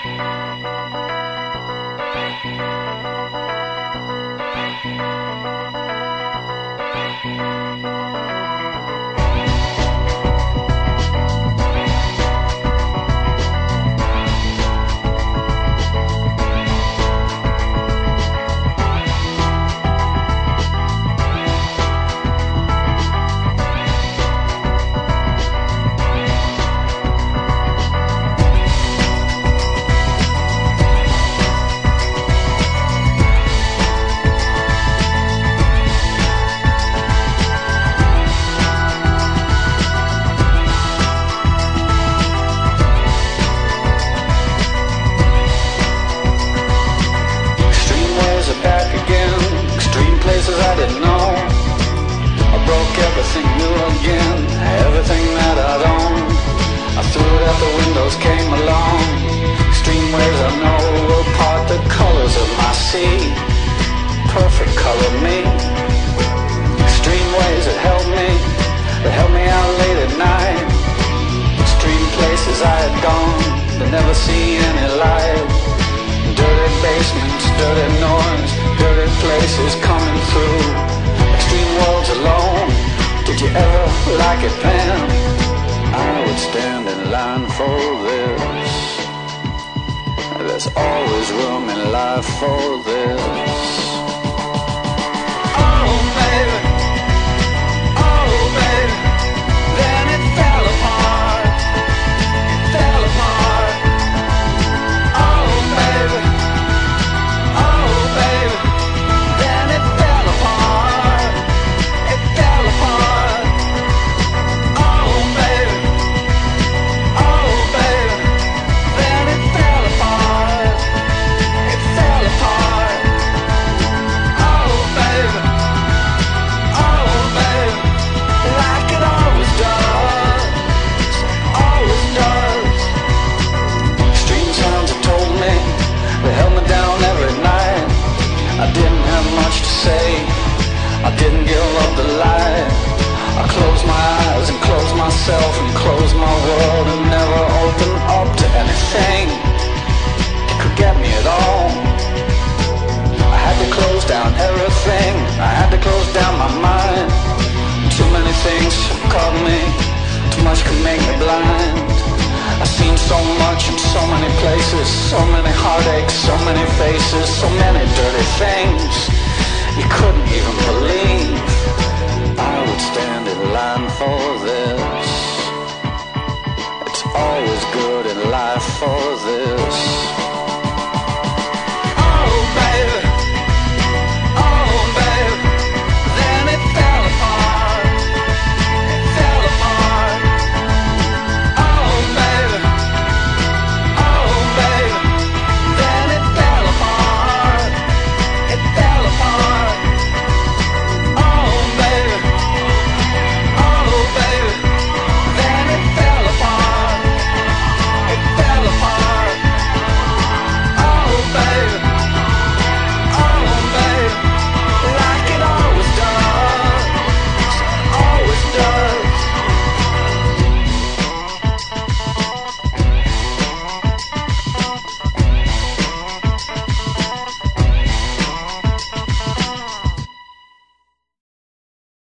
Never see any light. Dirty basements, dirty noise, dirty places coming through. Extreme worlds alone. Did you ever like it, Pam? I would stand in line for this. There's always room in life for this. Oh baby, oh baby, then it fell apart. It fell apart. I didn't give up the light. I closed my eyes and closed myself and closed my world and never opened up to anything that could get me at all. I had to close down everything. I had to close down my mind. Too many things caught me. Too much could make me blind. I've seen so much in so many places, so many heartaches, so many faces, so many dirty things you couldn't even believe. I would stand in line for this. It's always good in life for